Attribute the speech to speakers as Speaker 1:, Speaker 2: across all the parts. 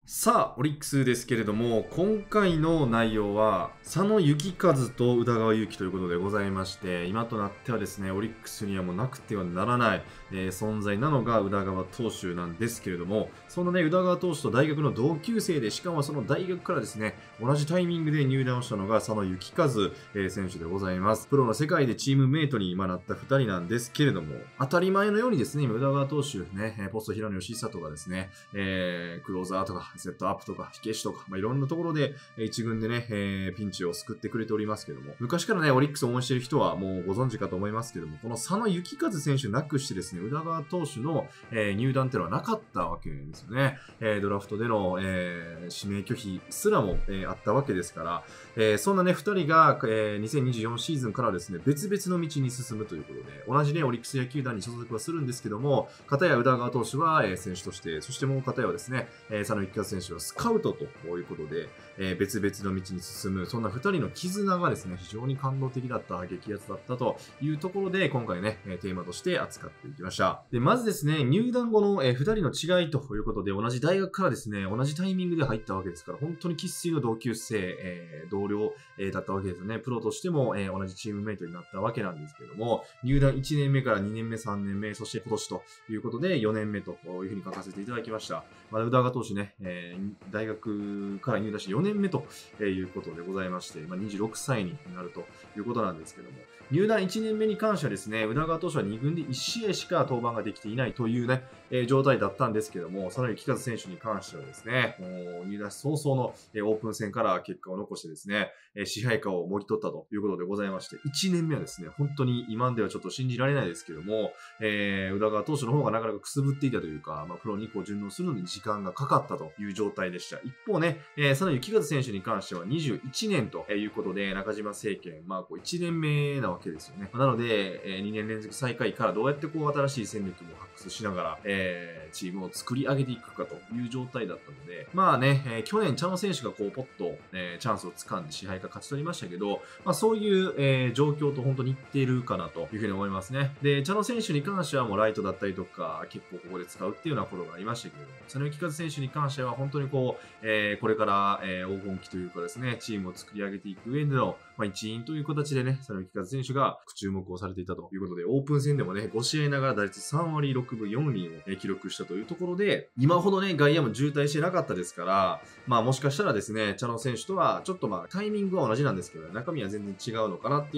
Speaker 1: さあ、オリックスですけれども、今回の内容は、佐野幸和と宇田川優希ということでございまして、今となってはですね、オリックスにはもうなくてはならない、存在なのが宇田川投手なんですけれども、そのね、宇田川投手と大学の同級生で、しかもその大学からですね、同じタイミングで入団をしたのが佐野幸和、選手でございます。プロの世界でチームメイトに今なった2人なんですけれども、当たり前のようにですね、今宇田川投手ね、ポスト平野義久とかですね、クローザーとか、セットアップとか、火消しとか、いろんなところで、一軍でね、ピンチを救ってくれておりますけども、昔からね、オリックスを応援している人はもうご存知かと思いますけども、この佐野幸和選手なくしてですね、宇田川投手の、入団っていうのはなかったわけですよね。ドラフトでの、指名拒否すらも、あったわけですから、そんなね、二人が、2024シーズンからですね、別々の道に進むということで、同じね、オリックス野球団に所属はするんですけども、片や宇田川投手は、選手として、そしてもう片やはですね、佐野幸和選手はスカウトということで、別々の道に進む、そんな2人の絆がですね、非常に感動的だった、激アツだったというところで、今回ね、テーマとして扱っていきました。で、まずですね、入団後の、2人の違いということで、同じ大学からですね、同じタイミングで入ったわけですから、本当に生粋の同級生、同僚、だったわけですよね。プロとしても、同じチームメイトになったわけなんですけども、入団1年目から2年目、3年目、そして今年ということで、4年目というふうに書かせていただきました。宇田川投手ね、大学から入団して4年目ということでございまして、26歳になるということなんですけども、入団1年目に関してはですね、宇田川投手は2軍で1試合しか登板ができていないというね、状態だったんですけども、佐野幸和選手に関してはですね、もう入団早々のオープン戦から結果を残してですね、支配下をもぎ取ったということでございまして、1年目はですね、本当に今ではちょっと信じられないですけども、宇田川投手の方がなかなかくすぶっていたというか、プロに順応するのに時間がかかったという状態でした。一方ね、佐野幸和選手に関しては21年ということで、中島政権、1年目なわけですよね。なので、2年連続最下位からどうやって新しい戦力も発掘しながら、チームを作り上げていくかという状態だったので、去年茶野選手がポッと、チャンスを掴んで支配下勝ち取りましたけど、そういう、状況と本当に似てるかなというふうに思いますね。で、茶野選手に関してはもうライトだったりとか、結構ここで使うっていうようなことがありましたけれども、佐野幸和選手に関しては本当にこれから、黄金期というかですね、チームを作り上げていく上での、一員という形でね、佐野幸和選手が注目をされていたということで、オープン戦でもね、5試合ながら打率3割6分4厘を記録したというところで、今ほどね、外野も渋滞してなかったですから、もしかしたらですね、茶野選手とはちょっとタイミングは同じなんですけど、中身は全然違うのかなっていう、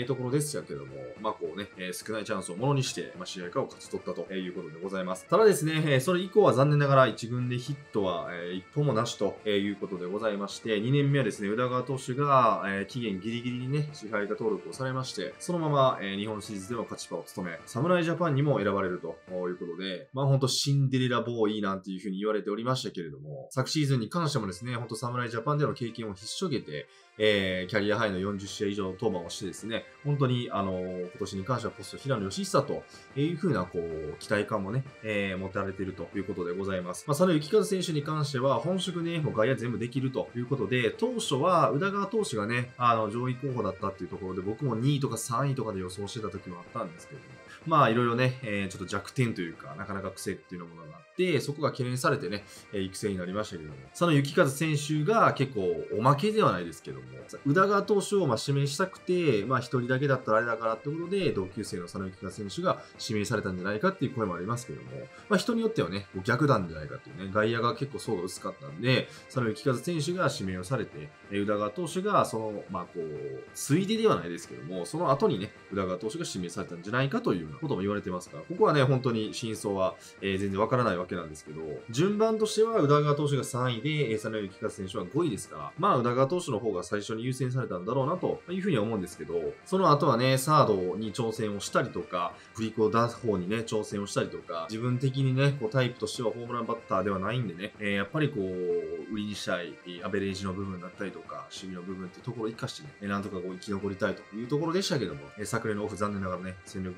Speaker 1: ところですけども、少ないチャンスをものにして、試合化を勝ち取ったということでございます。ただですね、それ以降は残念ながら1軍でヒットは、1本もなしということでございまして、2年目はですね、宇田川投手が、期限ギリギリにね、支配下登録をされまして、そのまま、日本シリーズでの勝ちパを務め、侍ジャパンにも選ばれるということで、ほんとシンデレラボーイなんていう風に言われておりましたけれども、昨シーズンに関してもですね、ほんと侍ジャパンでの経験をひっしょげて、キャリアハイの40試合以上登板をしてですね、本当に今年に関してはポスト平野義久という風な期待感もね、持たれているということでございます。佐野幸和選手に関しては本職ね、もう外野全部できるということで、当初は宇田川投手がね、上位候補だったっていうところで、僕も2位とか3位とかで予想してた時もあったんですけれども、いろいろね、ちょっと弱点というか、なかなか癖っていうものがあって、そこが懸念されてね、育成になりましたけれども、佐野幸和選手が結構おまけではないですけども、宇田川投手を指名したくて、一人だけだったらあれだからってことで、同級生の佐野幸和選手が指名されたんじゃないかっていう声もありますけども、人によってはね、逆なんじゃないかっていうね、外野が結構層が薄かったんで、佐野幸和選手が指名をされて、宇田川投手がその、ついでではないですけども、その後にね、宇田川投手が指名されたんじゃないかというようなことも言われてますから、ここはね、本当に真相は、全然わからないわけなんですけど、順番としては宇田川投手が3位で、佐野幸和選手は5位ですから、宇田川投手の方が最初に優先されたんだろうなというふうには思うんですけど、その後はね、サードに挑戦をしたりとか、フリークを出す方にね、挑戦をしたりとか、自分的にね、タイプとしてはホームランバッターではないんでね、やっぱり売りにしたい、アベレージの部分だったりとか、守備の部分っていうところを活かしてね、なんとか生き残りたいというところでしたけども、昨年のオフ残念ながらね、戦力外通告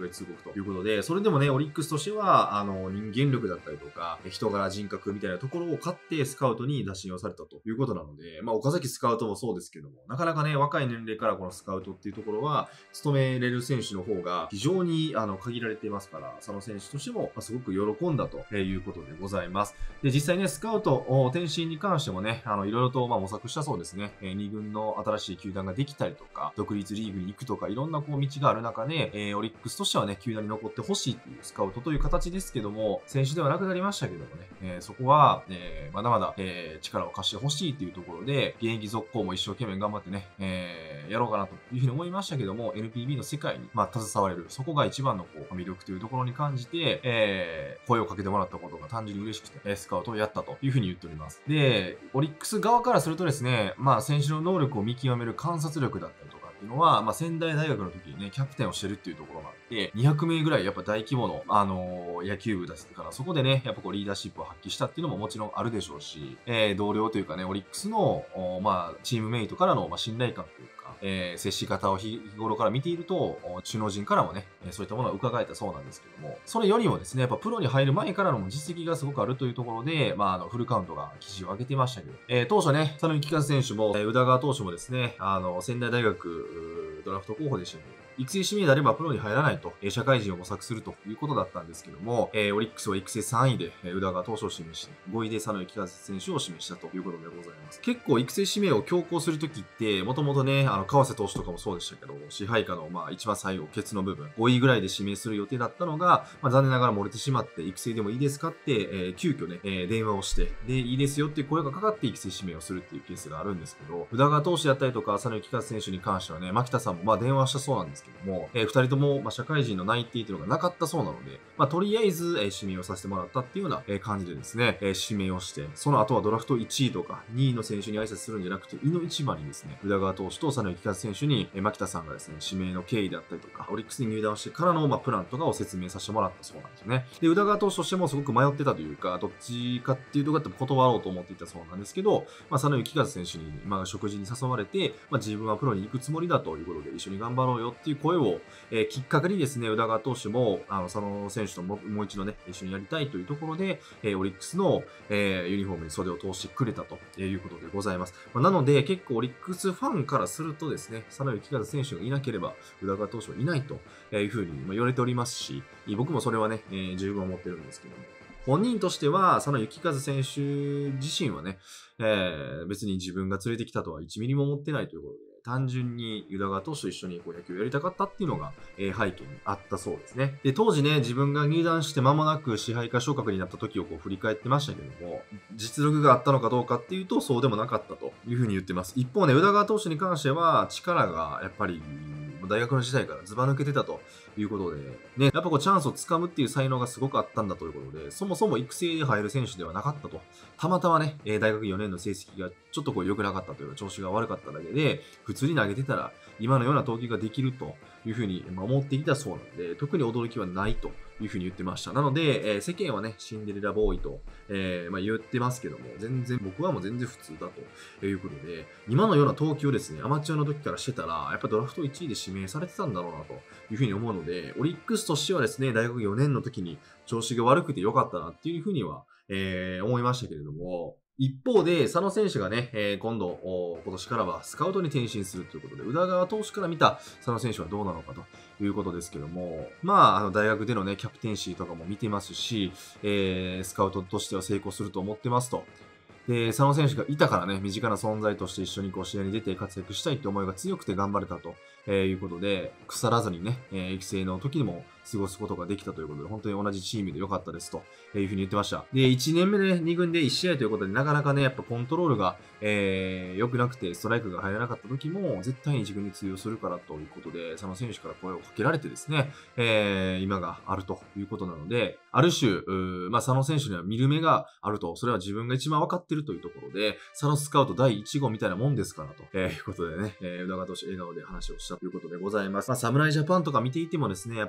Speaker 1: ということで、それでもね、オリックスとしては、人間力だったりとか、人柄人格みたいなところを買ってスカウトに打診をされたということなので、岡崎スカウトもそうですけども、なかなかね、若い年齢からこのスカウトっていうところは、務めれる選手の方が非常に限られていますから、佐野選手としても、すごく喜んだということでございます。で、実際ね、スカウト、転身に関してもね、いろいろと模索したそうですね。2軍の新しい球団ができたりとか、独立リーグに行くとか、いろんな道がある中で、オリックスとしてはね、球団に残ってほしいっていうスカウトという形ですけども、選手ではなくなりましたけどもね、そこは、まだまだ、力を貸してほしいっていうところで、現役続行も一生懸命頑張ってね、やろうかなというふうに思いましたけども、NPB の世界に、携われる。そこが一番の魅力というところに感じて、声をかけてもらったことが単純に嬉しくて、スカウトをやったというふうに言っております。で、オリックス側からするとですね、選手の能力を見極める観察力だったりとかっていうのは、仙台大学の時にね、キャプテンをしてるっていうところがあって、200名ぐらいやっぱ大規模の、野球部だったから、そこでね、やっぱリーダーシップを発揮したっていうのももちろんあるでしょうし、同僚というかね、オリックスの、チームメイトからの、信頼感というか、接し方を日頃から見ていると、首脳陣からもね、そういったものは伺えたそうなんですけども、それよりもですね、やっぱプロに入る前からの実績がすごくあるというところで、フルカウントが記事を上げていましたけど、当初ね、佐野幸和選手も、宇田川投手もですね、仙台大学ドラフト候補でしたけど、育成指名であればプロに入らないと、社会人を模索するということだったんですけども、オリックスは育成3位で、宇田川投手を指名して、5位で佐野幸和選手を指名したということでございます。結構育成指名を強行するときって、もともとね、川瀬投手とかもそうでしたけど、支配下の、一番最後、ケツの部分、5位ぐらいで指名する予定だったのが、残念ながら漏れてしまって、育成でもいいですかって、急遽ね、電話をして、で、いいですよっていう声がかかって育成指名をするっていうケースがあるんですけど、宇田川投手だったりとか、佐野幸和選手に関してはね、牧田さんも電話したそうなんですけども、2人とも、社会人の内定っていうのがなかったそうなので、とりあえず、指名をさせてもらったっていうような、感じでですね、指名をして、その後はドラフト1位とか2位の選手に挨拶するんじゃなくて、井の一番にですね、宇田川投手と佐野幸和選手に、牧田さんがですね、指名の経緯だったりとか、オリックスに入団してからの、プランとかを説明させてもらったそうなんですよね。で、宇田川投手としてもすごく迷ってたというか、どっちかっていうところだって断ろうと思っていたそうなんですけど、佐野幸和選手に、食事に誘われて、自分はプロに行くつもりだということで、一緒に頑張ろうよっていう声を、きっかけにですね、宇田川投手も、佐野選手ともう一度ね、一緒にやりたいというところで、オリックスの、ユニフォームに袖を通してくれたということでございます。なので、結構オリックスファンからするとですね、佐野幸和選手がいなければ、宇田川投手はいないというふうに言われておりますし、僕もそれはね、十分思ってるんですけども。本人としては、佐野幸和選手自身はね、別に自分が連れてきたとは1ミリも思ってないということで、単純に宇田川投手と一緒に野球をやりたかったっていうのが、背景にあったそうですね。で、当時ね、自分が入団して間もなく支配下昇格になった時を振り返ってましたけども、実力があったのかどうかっていうと、そうでもなかったというふうに言ってます。一方ね、宇田川投手に関しては、力がやっぱり、大学の時代からずば抜けてたということで、ね、やっぱチャンスをつかむっていう才能がすごくあったんだということで、そもそも育成で入る選手ではなかったと。たまたまね、大学4年の成績がちょっと良くなかったというか、調子が悪かっただけで、普通に投げてたら、今のような投球ができるというふうに思っていたそうなので、特に驚きはないというふうに言ってました。なので、世間はね、シンデレラボーイと、言ってますけども、僕はもう全然普通だということで、今のような投球をですね、アマチュアの時からしてたら、やっぱドラフト1位で指名されてたんだろうなというふうに思うので、オリックスとしてはですね、大学4年の時に調子が悪くて良かったなっていうふうには、思いましたけれども、一方で、佐野選手がね、今年からはスカウトに転身するということで、宇田川投手から見た佐野選手はどうなのかということですけども、大学でのね、キャプテンシーとかも見てますし、スカウトとしては成功すると思ってますと。で、佐野選手がいたからね、身近な存在として一緒に試合に出て活躍したいって思いが強くて頑張れたということで、腐らずにね、育成の時にも過ごすことができたということで、本当に同じチームで良かったですというふうに言ってました。で、1年目で2軍で1試合ということで、なかなかね、やっぱコントロールが、良くなくてストライクが入らなかった時も、絶対に自分に通用するからということで、佐野選手から声をかけられてですね、今があるということなので、ある種、佐野選手には見る目があると、それは自分が一番分かっているというところで、佐野スカウト第1号みたいなもんですからと、いうことでね、宇田川投手笑顔で話をしたということでございます。侍ジャパンとか見ていてもですね、やっぱり人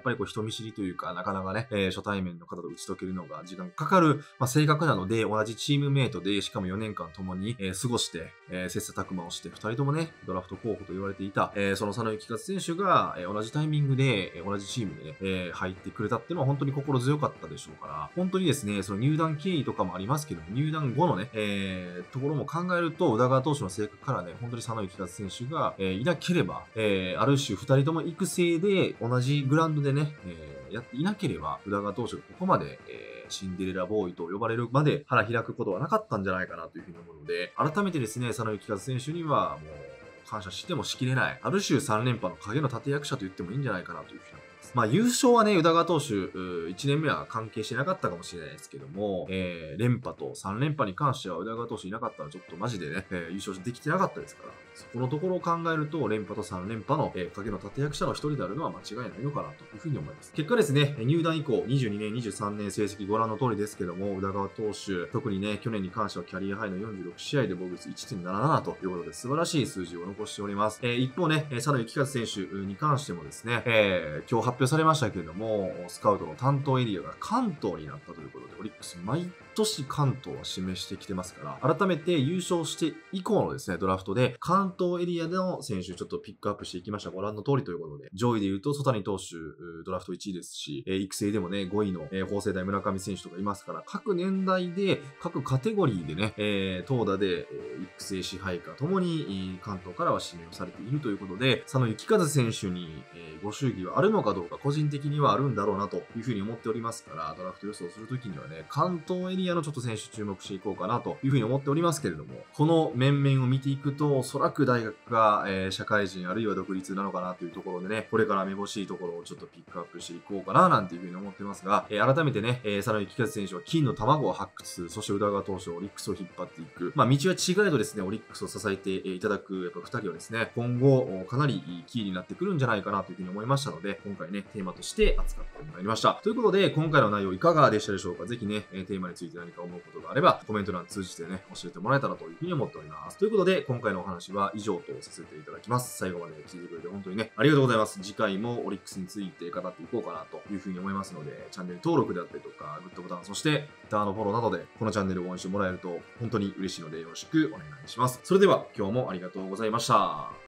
Speaker 1: 見知りというか、なかなかね、初対面の方と打ち解けるのが時間かかる、性格なので、同じチームメイトで、しかも4年間共に、過ごして、切磋琢磨をして、2人ともね、ドラフト候補と言われていた、その佐野幸和選手が、同じタイミングで、同じチームでね、入ってくれたっていうのは本当に心強かったでしょうから、本当にですね、その入団経緯とかもありますけども、入団後のね、ところも考えると、宇田川投手の性格からね、本当に佐野幸和選手が、いなければ、ある種2人とも育成で同じグラウンドでね、やっていなければ、宇田川投手がここまで、シンデレラボーイと呼ばれるまで腹開くことはなかったんじゃないかなというふうに思うので、改めてですね、佐野幸和選手にはもう感謝してもしきれない、ある種3連覇の影の立役者と言ってもいいんじゃないかなというふうに思います。優勝はね、宇田川投手、1年目は関係してなかったかもしれないですけども、連覇と3連覇に関しては宇田川投手いなかったらちょっとマジでね、優勝できてなかったですから、そこのところを考えると、連覇と3連覇の、影の立役者の一人であるのは間違いないのかなというふうに思います。結果ですね、入団以降、22年、23年成績ご覧の通りですけども、宇田川投手、特にね、去年に関してはキャリアハイの46試合で防御率 1.77 ということで素晴らしい数字を残しております。一方ね、佐野幸和選手に関してもですね、今日発表されましたけれども、スカウトの担当エリアが関東になったということで、オリックス毎年関東は示してきてますから、改めて優勝して以降のですね、ドラフトで関東エリアでの選手ちょっとピックアップしていきました。ご覧の通りということで、上位で言うと、曽谷投手、ドラフト1位ですし、育成でもね、5位の、法政大村上選手とかいますから、各年代で、各カテゴリーでね、投打で、育成支配下ともに、関東からは指名をされているということで、佐野幸和選手に、ご祝儀はあるのかどうか、個人的にはあるんだろうなというふうに思っておりますから、ドラフト予想するときにはね、関東エリアのちょっと選手注目していこうかなというふうに思っておりますけれども、この面々を見ていくと、おそらく大学が、社会人あるいは独立なのかなというところでね、これからめぼしいところをちょっとピックアップしていこうかななんていうふうに思ってますが、改めてね、佐野幸和選手は金の卵を発掘、そして宇田川投手をオリックスを引っ張っていく、道は違えどですね、オリックスを支えていただく、やっぱ2人はですね、今後、かなりいいキーになってくるんじゃないかなというふうに思いましたので、今回ね、テーマとして扱ってまいりました。ということで、今回の内容いかがでしたでしょうか？ぜひね、テーマについて何か思うことがあれば、コメント欄通じてね、教えてもらえたらというふうに思っております。ということで、今回のお話は以上とさせていただきます。最後まで聞いてくれて本当にね、ありがとうございます。次回もオリックスについて語っていこうかなというふうに思いますので、チャンネル登録であったりとか、グッドボタン、そして、Twitter のフォローなどで、このチャンネルを応援してもらえると、本当に嬉しいのでよろしくお願いします。それでは、今日もありがとうございました。